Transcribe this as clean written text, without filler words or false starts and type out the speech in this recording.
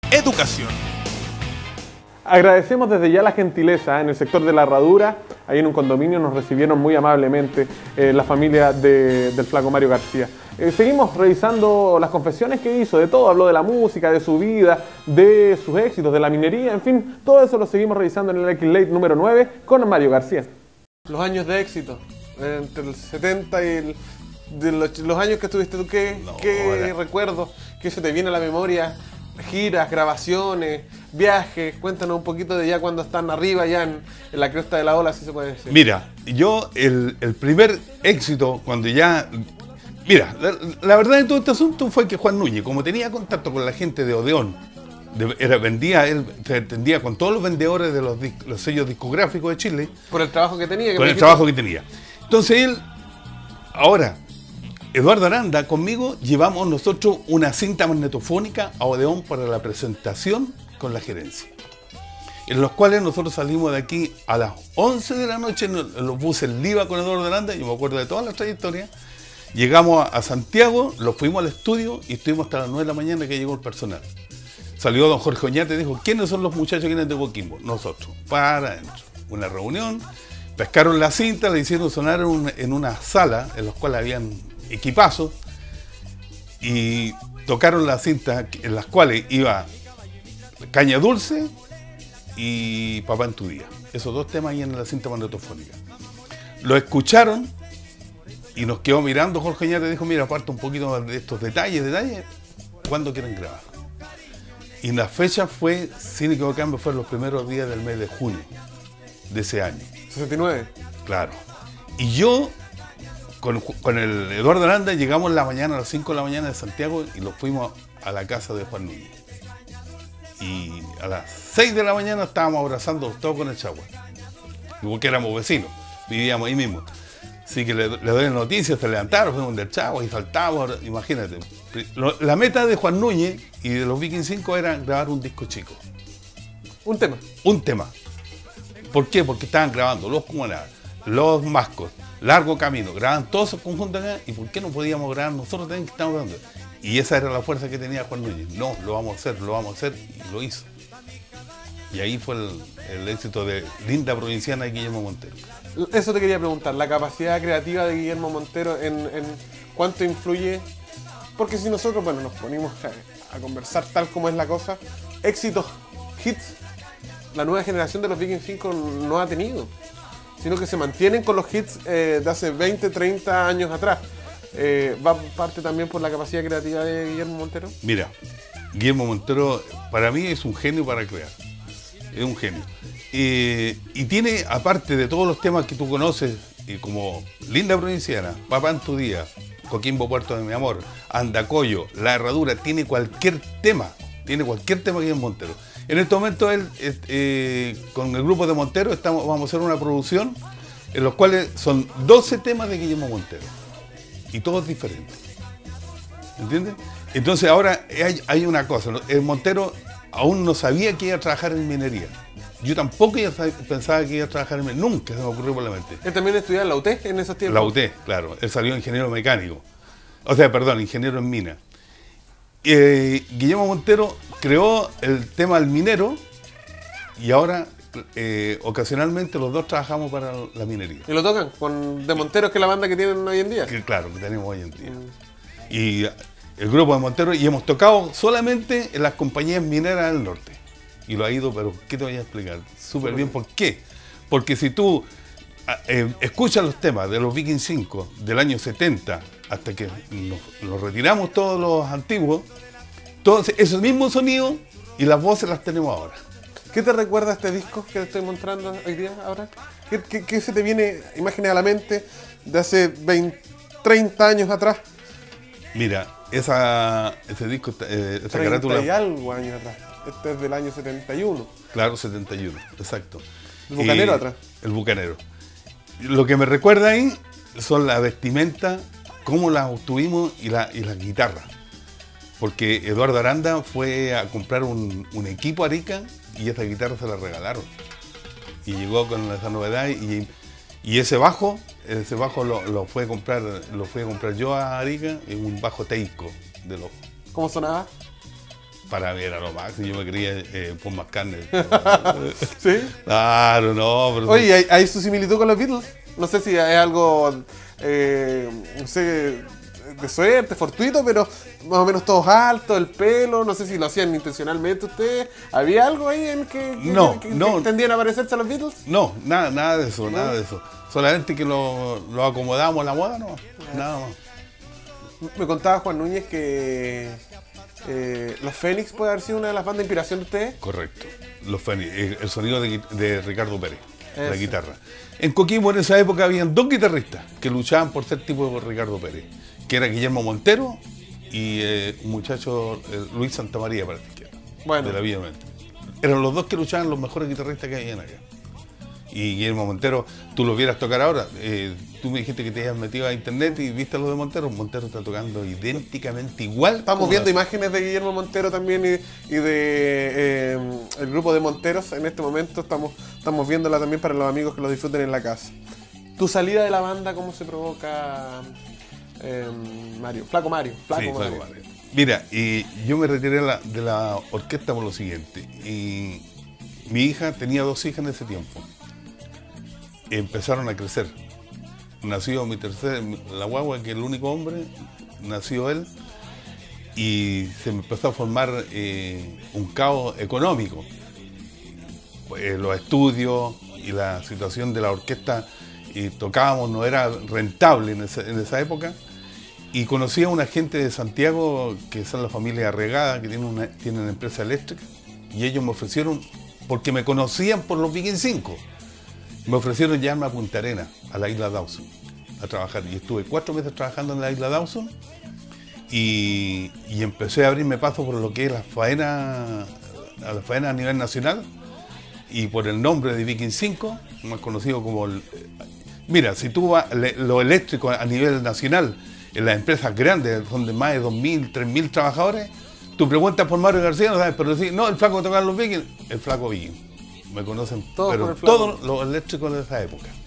educación. Agradecemos desde ya la gentileza en el sector de la Herradura. Ahí en un condominio nos recibieron muy amablemente la familia del flaco Mario García. Seguimos revisando las confesiones que hizo, de todo. Habló de la música, de su vida, de sus éxitos, de la minería, en fin, todo eso lo seguimos revisando en el X-Late número 9 con Mario García. Los años de éxito, entre el 70 y los años que estuviste tú, ¿qué recuerdos? ¿Qué se te viene a la memoria? Giras, grabaciones, viajes, cuéntanos un poquito de ya cuando están arriba, ya en la cresta de la ola, si se puede decir. Mira, yo el primer éxito, cuando ya... Mira, la verdad de todo este asunto fue que Juan Núñez, como tenía contacto con la gente de Odeón, él se entendía con todos los vendedores de los sellos discográficos de Chile. Por el trabajo que tenía. Por el trabajo que tenía. Entonces él, ahora... Eduardo Aranda, conmigo llevamos nosotros una cinta magnetofónica a Odeón para la presentación con la gerencia, en los cuales nosotros salimos de aquí a las 11 de la noche en los buses Liva con Eduardo Aranda. Yo me acuerdo de toda la trayectoria. Llegamos a Santiago, los fuimos al estudio y estuvimos hasta las 9 de la mañana que llegó el personal. Salió don Jorge Oñate y dijo: ¿quiénes son los muchachos que vienen de Coquimbo? Nosotros. Para adentro. Una reunión, pescaron la cinta, la hicieron sonar en una sala en la cual habían equipazos, y tocaron las cintas en las cuales iba Caña Dulce y Papá en tu día. Esos dos temas ahí en la cinta magnetofónica. Lo escucharon y nos quedó mirando Jorge Oñate y dijo: mira, aparte un poquito de estos detalles, ¿cuándo quieren grabar? Y la fecha fue, sin equivocarme, fue los primeros días del mes de junio de ese año. 69. Claro. Y yo con el Eduardo Aranda llegamos en la mañana, a las 5 de la mañana de Santiago, y nos fuimos a la casa de Juan Núñez. Y a las 6 de la mañana estábamos abrazando todos con el Chagua. Porque éramos vecinos, vivíamos ahí mismo. Así que le doy noticias, se levantaron, fuimos del Chagua y saltábamos, imagínate. La meta de Juan Núñez y de los Viking 5 era grabar un disco chico. ¿Un tema? Un tema. ¿Por qué? Porque estaban grabando Los Comunales, Los Mascos, Largo Camino, grababan todos esos conjuntos acá. ¿Y por qué no podíamos grabar nosotros también que estamos grabando? Y esa era la fuerza que tenía Juan Núñez. No, lo vamos a hacer, y lo hizo. Y ahí fue el éxito de Linda Provinciana de Guillermo Montero. Eso te quería preguntar, la capacidad creativa de Guillermo Montero en cuánto influye, porque si nosotros, bueno, nos ponemos a conversar tal como es la cosa, éxitos, hits, la nueva generación de los Viking 5 no ha tenido, sino que se mantienen con los hits de hace 20, 30 años atrás. ¿Va parte también por la capacidad creativa de Guillermo Montero? Mira, Guillermo Montero para mí es un genio para crear, es un genio. Y tiene, aparte de todos los temas que tú conoces, como Linda Provinciana, Papá en tu día, Coquimbo Puerto de mi amor, Andacollo, La Herradura, tiene cualquier tema Guillermo Montero. En este momento él, con el grupo de Montero, vamos a hacer una producción en los cuales son 12 temas de Guillermo Montero. Y todos diferentes. ¿Entiendes? Entonces ahora hay una cosa, el Montero aún no sabía que iba a trabajar en minería. Yo tampoco pensaba que iba a trabajar en minería, nunca se me ocurrió por la mente. ¿Él también estudiaba en la UT en esos tiempos? La UT, claro. Él salió ingeniero mecánico. O sea, perdón, ingeniero en mina. Guillermo Montero creó el tema del minero y ahora ocasionalmente los dos trabajamos para la minería. ¿Y lo tocan con De Montero, que es la banda que tienen hoy en día? Claro, que tenemos hoy en día. Y el grupo de Montero, y hemos tocado solamente en las compañías mineras del norte. Y lo ha ido, pero ¿qué te voy a explicar? Súper bien. ¿Por qué? Porque si tú escuchas los temas de los Viking 5 del año 70 hasta que nos retiramos todos los antiguos, todos esos mismos sonidos y las voces las tenemos ahora. ¿Qué te recuerda este disco que te estoy mostrando hoy día ahora? ¿Qué se te viene imágenes a la mente de hace 20, 30 años atrás? Mira, ese disco, esa 30 carátula... y algo años atrás. Este es del año 71. Claro, 71, exacto. ¿El Bucanero atrás? El Bucanero. Lo que me recuerda ahí son la vestimenta, cómo las obtuvimos y las guitarras. Porque Eduardo Aranda fue a comprar un equipo a Arica y esa guitarra se la regalaron. Y llegó con esa novedad y ese bajo lo fue a comprar yo a Arica, en un bajo Teisco de los... ¿Cómo sonaba? Para ver a lo máximo, yo me creía Paul McCartney. ¿Sí? Claro, no. Pero Oye, ¿hay su similitud con los Beatles? No sé si es algo, no sé, de suerte, fortuito, pero más o menos todos altos, el pelo, no sé si lo hacían intencionalmente ustedes. ¿Había algo ahí en que No. tendían a parecerse a los Beatles? No, nada de eso, nada de eso. Solamente que lo acomodamos a la moda, no, nada más. Me contaba Juan Núñez que los Fénix puede haber sido una de las bandas de inspiración de ustedes. Correcto. Los Fénix, el sonido de Ricardo Pérez, la Eso. guitarra. En Coquimbo en esa época habían dos guitarristas que luchaban por ser tipo de Ricardo Pérez, que era Guillermo Montero y un muchacho, Luis Santamaría, para la izquierda, Bueno. de la Villa Mente. Eran los dos que luchaban, los mejores guitarristas que habían acá. Y Guillermo Montero, tú lo vieras tocar ahora, tú me dijiste que te habías metido a internet y viste a los de Montero. Montero está tocando idénticamente igual. Estamos viendo imágenes de Guillermo Montero también y de el grupo de Monteros en este momento. Estamos viéndola también para los amigos que lo disfruten en la casa. ¿Tu salida de la banda cómo se provoca, Mario? Flaco Mario. Sí, Flaco Mario. Mira, y yo me retiré de la orquesta por lo siguiente. Y mi hija, tenía 2 hijas en ese tiempo. Empezaron a crecer. Nació la guagua, que es el único hombre, nació él, y se me empezó a formar un caos económico. Los estudios y la situación de la orquesta, y tocábamos, no era rentable en esa época, y conocí a una gente de Santiago, que son la familia Arregada, que tienen empresa eléctrica, y ellos me ofrecieron, porque me conocían por los Viking 5, me ofrecieron llevarme a Punta Arenas, a la isla Dawson, a trabajar. Y estuve 4 meses trabajando en la isla Dawson y empecé a abrirme paso por lo que es la faena a nivel nacional, y por el nombre de Viking 5, más conocido como... Mira, si tú vas lo eléctrico a nivel nacional, en las empresas grandes, donde más de 2.000, 3.000 trabajadores, tú preguntas por Mario García, no sabes, pero decís, no, el flaco que tocaba los Vikings, el flaco Viking. Me conocen, todos, pero todos los eléctricos de esa época.